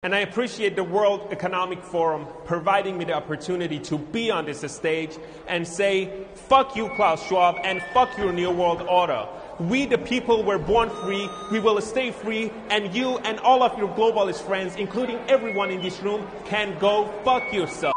And I appreciate the World Economic Forum providing me the opportunity to be on this stage and say, fuck you, Klaus Schwab, and fuck your New World Order. We, the people, were born free. We will stay free. And you and all of your globalist friends, including everyone in this room, can go fuck yourself.